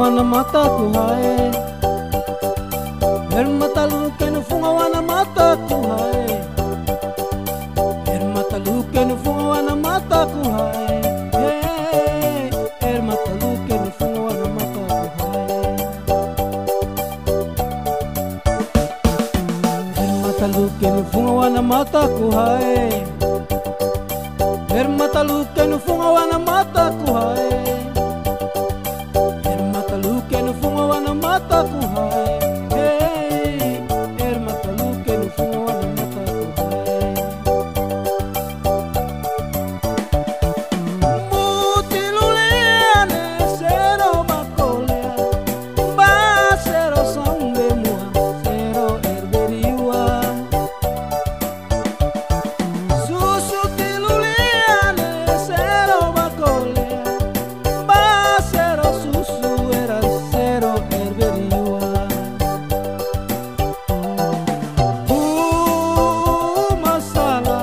wana mataku hae. Hermataluke no funga wana mataku hae. Hermataluke no funga wana mataku hae. Hermataluke no funga wana mataku hae. Hermataluke no funga wana mataku hae. Hermataluke no funga wana mataku hae. Hermataluke no funga wana mataku hae. Hermataluke no funga wana mataku hae. Mutiluleane sero makolea, ba sero sambe mua, sero erberiwa. Susu tiluleane sero makolea, ba sero susu era sero erberiwa. Masala,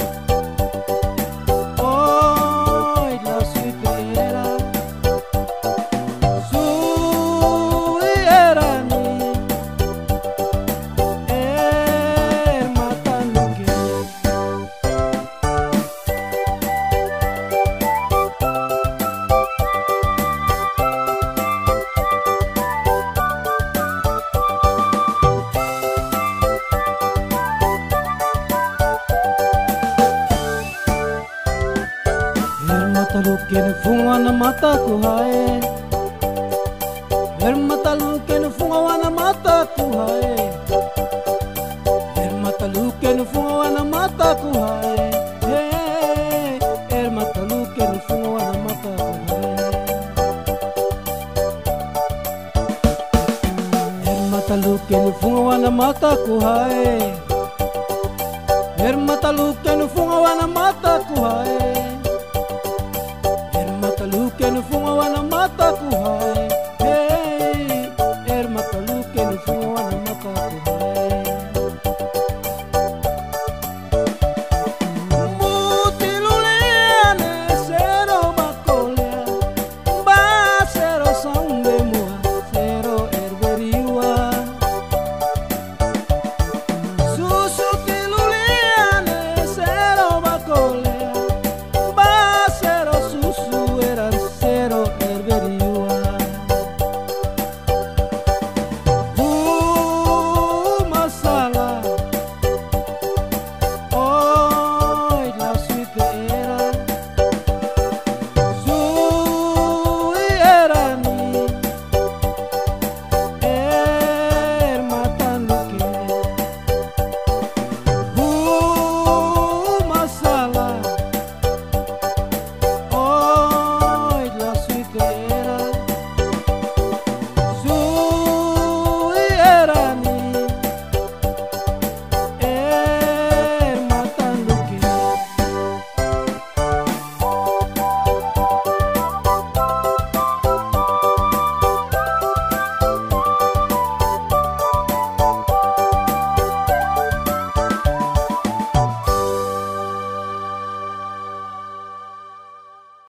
hoy la suipera, suierani, hermataluke. Hermataluke no funga wana mataku hae. Hermataluke no funga wana mataku hae. Hermataluke no funga wana mataku hae. Hermataluke no funga wana mataku hae. Hermataluke no funga wana mataku hae. Hermataluke no funga wana mataku hae. Hermataluke no funga wana mataku hae.